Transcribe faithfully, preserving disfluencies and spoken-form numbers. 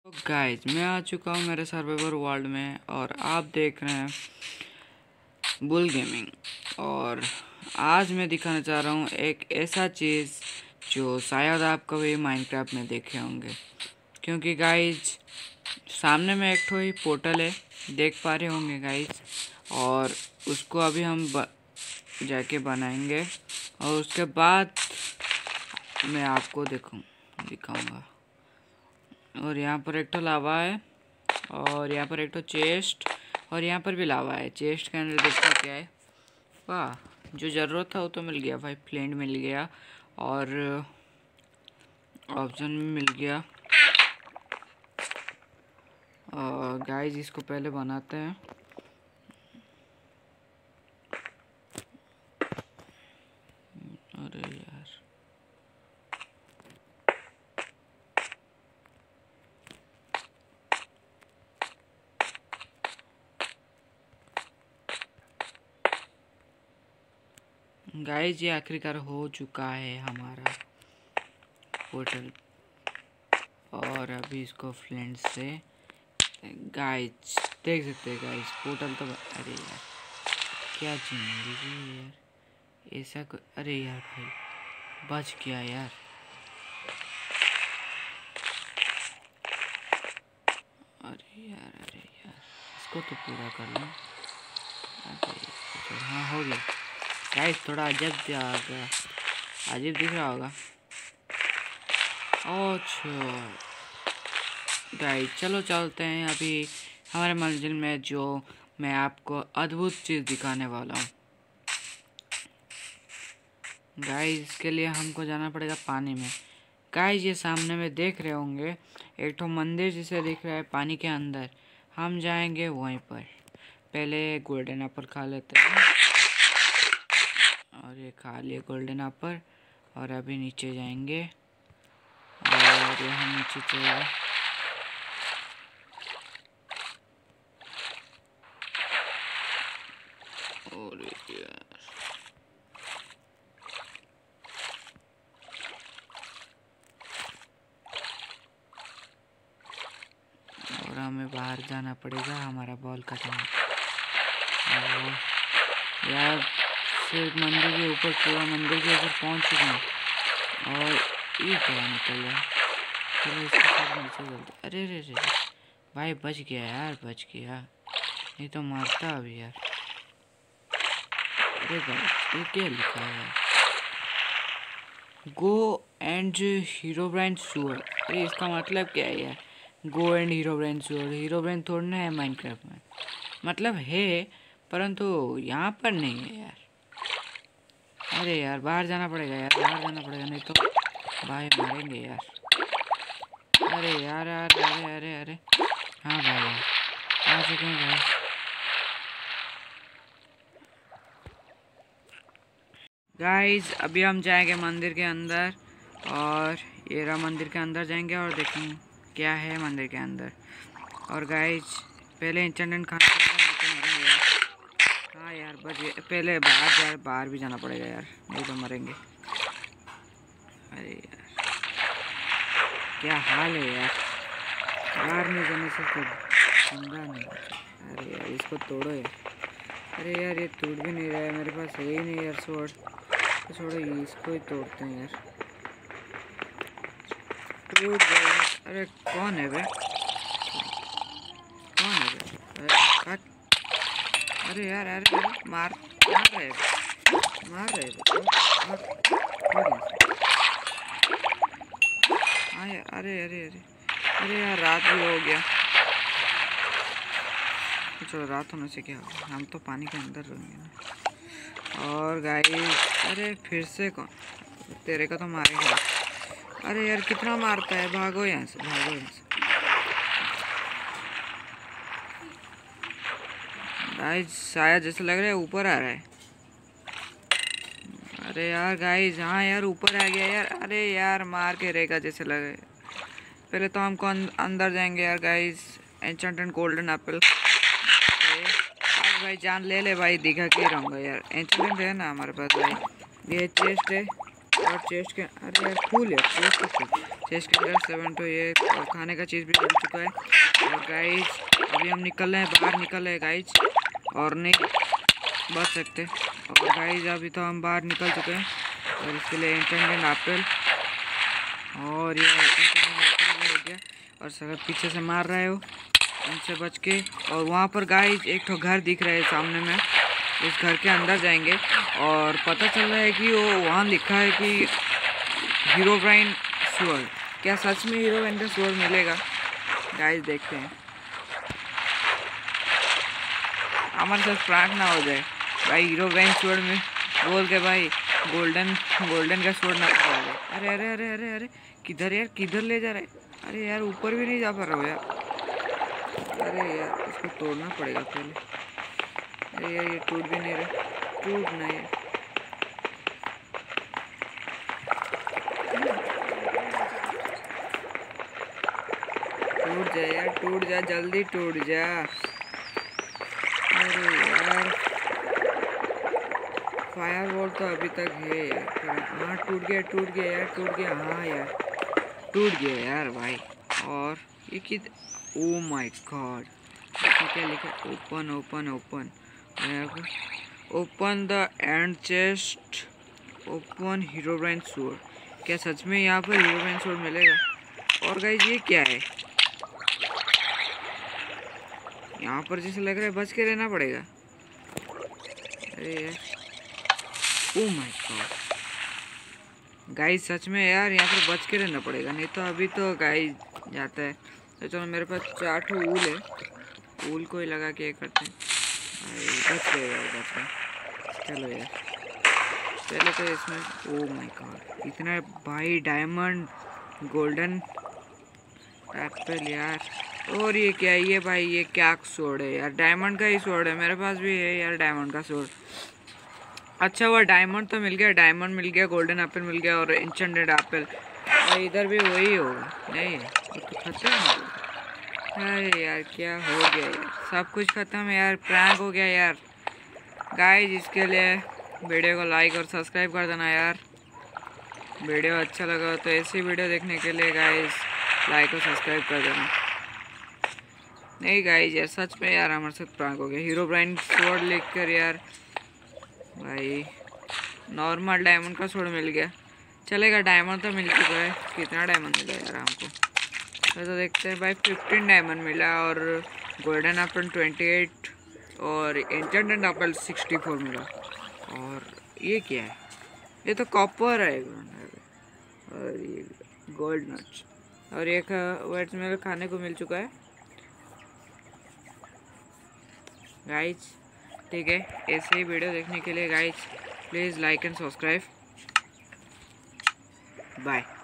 Guys मैं आ चुका हूँ मेरे सर्वाइवर वर्ल्ड में और आप देख रहे हैं बुल गेमिंग। और आज मैं दिखाना चाह रहा हूँ एक ऐसा चीज़ जो शायद आप कभी माइनक्राफ्ट में देखे होंगे, क्योंकि गाइज सामने में एक ठो ही पोर्टल है, देख पा रहे होंगे गाइज। और उसको अभी हम ब, जाके बनाएंगे और उसके बाद मैं आपको देखूँ दिखाऊंगा। और यहाँ पर एक तो लावा है और यहाँ पर एक तो चेस्ट और यहाँ पर भी लावा है। चेस्ट के अंदर देखो क्या है। वाह, जो ज़रूरत था वो तो मिल गया भाई। फ्लेंट मिल गया और ऑप्शन भी मिल गया। और गाइस इसको पहले बनाते हैं। अरे यार गाइस ये आखिरकार हो चुका है हमारा पोर्टल। और अभी इसको फ्लेंट से गाइस देख सकते हैं गाइस पोर्टल तो। अरे यार क्या जिंदगी है यार, ऐसा को। अरे यार भाई बच गया यार। अरे यार अरे यार इसको तो पूरा कर लो। अरे हाँ हो गया गाइस। थोड़ा अजब जाएगा, अजीब दिख रहा होगा। अच्छा गाइस चलो चलते हैं अभी हमारे मंजिल में, जो मैं आपको अद्भुत चीज़ दिखाने वाला हूँ। गाइस इसके लिए हमको जाना पड़ेगा पानी में। गाइस ये सामने में देख रहे होंगे एक तो मंदिर जिसे दिख रहा है पानी के अंदर। हम जाएंगे वहीं पर। पहले गोल्डन एप्पल खा लेते हैं। और ये खा लिए गोल्डन एप्पल और अभी नीचे जाएंगे और यहाँ नीचे चले। और यार और हमें बाहर जाना पड़ेगा, हमारा बॉल खत्म। यार सिर्फ मंदिर के ऊपर, पूरा मंदिर के ऊपर पहुंच चुके हैं। और ये क्या निकल रहा है। चलो इसके साथ नीचे चलते। अरे अरे अरे भाई बच गया यार, बच गया। नहीं तो मारता अभी यार। अरे भाई ये क्या लिखा है, गो एंड हीरो ब्रांड सूअर। अरे इसका मतलब क्या है यार, गो एंड हीरो ब्रांड सूअर। हीरो ब्रांड थोड़ा है माइनक्राफ्ट में, मतलब है परंतु यहाँ पर नहीं है यार। अरे यार बाहर जाना पड़ेगा यार, बाहर जाना पड़ेगा, नहीं तो भाई मारेंगे यार। अरे यार यार अरे अरे अरे हाँ भाई यार आ चुके हैं भाई। गाइस अभी हम जाएंगे मंदिर के अंदर और ये रहा मंदिर के अंदर जाएंगे और देखेंगे क्या है मंदिर के अंदर। और गाइस पहले इंटरनेट खाना पड़ेगा, नहीं तो मरेंगे यार। हाँ यार बच गए। पहले बाहर यार, बाहर भी जाना पड़ेगा यार, नहीं तो मरेंगे। अरे यार क्या हाल है यार, बाहर नहीं जाने से तो जिंदा नहीं। अरे यार इसको तोड़ो यार। अरे यार ये टूट भी नहीं रहा है, मेरे पास है ही नहीं यार स्वॉर्ड। तो छोड़ो इसको ही तोड़ते हैं यार। टूट गया। अरे कौन है बे, कौन है बे? अरे कट। अरे यार अरे अरे मार मार रहे मार रहे हाँ यार। अरे अरे अरे अरे यार रात भी हो गया। चलो रात होने से क्या होगा, हम तो पानी के अंदर रहेंगे ना। और गाइस अरे फिर से कौन, तेरे का तो मारेगा। अरे यार कितना मारता है, भागो यहाँ से, भागो यहाँ से। गाइस शायद जैसे लग रहा है ऊपर आ रहा है। अरे यार गाइस हाँ यार ऊपर आ गया यार। अरे यार मार के रहेगा जैसे लगे। पहले तो हमको अंदर जाएंगे यार गाइस। एन्चेंटेड गोल्डन एप्पल भाई जान ले ले भाई, दिखा के रहूँगा यार। एन्चेंटेड है ना हमारे पास भाई। ये चेस्ट है और चेस्ट के अरे यार फूल है, चेस्ट के फूल। चेस्ट के अंदर सेवन टू ये और खाने का चीज़ भी मिल चुका है। और गाइज अभी हम निकल रहे हैं, बाहर निकल रहे हैं गाइज, और नहीं बच सकते। और गाइज अभी तो हम बाहर निकल चुके हैं और इसके लिए इंटेंडेंट एप्पल, और ये एप्पल हो गया। और सर पीछे से मार रहे हो उनसे बच के। और वहाँ पर गाइज एक तो घर दिख रहा है सामने में, उस घर के अंदर जाएंगे और पता चल रहा है कि वो वहाँ लिखा है कि हीरोब्राइन स्वॉर्ड। क्या सच में हीरोब्राइन का स्वॉर्ड मिलेगा गाइस? देखते हैं, हमारे साथ प्रैंक ना हो जाए भाई। हीरोब्राइन स्वॉर्ड में बोल के भाई गोल्डन गोल्डन का स्वॉर्ड ना पकड़ ले। अरे अरे अरे अरे अरे किधर यार, किधर ले जा रहे? अरे यार ऊपर भी नहीं जा पा रहा हो यार। अरे यार इसको तोड़ना पड़ेगा पहले। अरे यार ये टूट भी नहीं रहा, टूट नहीं है। टूट जा यार, टूट जा, जल्दी टूट जा। अरे यार फायर वॉल तो अभी तक है यार। हाँ टूट गया, टूट गया यार, टूट गया। हाँ यार टूट गया यार भाई। और ये कि ओ माय गॉड, क्या लिखा? Open open open open the end chest, open Herobrine sword. क्या सच में यहाँ पर हीरोब्राइन स्वॉर्ड मिलेगा? और गाइस ये क्या है यहाँ पर? जैसे लग रहा है बच के रहना पड़ेगा। अरे यार ओ माय गॉड गाइस, सच में यार यहाँ पर बच के रहना पड़ेगा, नहीं तो अभी तो गाइस जाता है। तो चलो मेरे पास चार ठो ऊल है, ऊल को ही लगा के करते हैं। बच गए यार, बच गए। चलो यार पहले तो इसमें ओ माय गॉड इतना भाई डायमंड गोल्डन एप्पल यार। और ये क्या है ये भाई? ये क्या स्वॉर्ड है यार? डायमंड का ही स्वॉर्ड है, मेरे पास भी है यार डायमंड का स्वॉर्ड। अच्छा हुआ डायमंड तो मिल गया, डायमंड मिल गया, गोल्डन एप्पल मिल गया और एन्चेंटेड एप्पल। और इधर भी वही होगा नहीं है तो खत्म हो। अरे यार क्या हो गया यार, सब कुछ खत्म यार, प्रैंक हो गया यार। गाइस इसके लिए वीडियो को लाइक और सब्सक्राइब कर देना यार। वीडियो अच्छा लगा तो ऐसी वीडियो देखने के लिए गाइस लाइक और सब्सक्राइब कर देना। नहीं गाइस यार सच में यार हमारे साथ प्रैंक हो गया। हीरोब्राइन स्वॉर्ड लिख कर यार भाई नॉर्मल डायमंड का स्वॉर्ड मिल गया। चलेगा, डायमंड तो मिल चुका है। कितना डायमंड मिला यार हमको? तो, तो देखते हैं भाई। फिफ्टीन डायमंड मिला और गोल्डन एप्पल ट्वेंटी एट और एन्चेंटेड एप्पल सिक्सटी फोर मिला। और ये क्या है? ये तो कॉपर है। और ये गोल्ड नट्स और एक वाइट मेरे खाने को मिल चुका है गाइज। ठीक है, ऐसे ही वीडियो देखने के लिए guys please like and subscribe. Bye.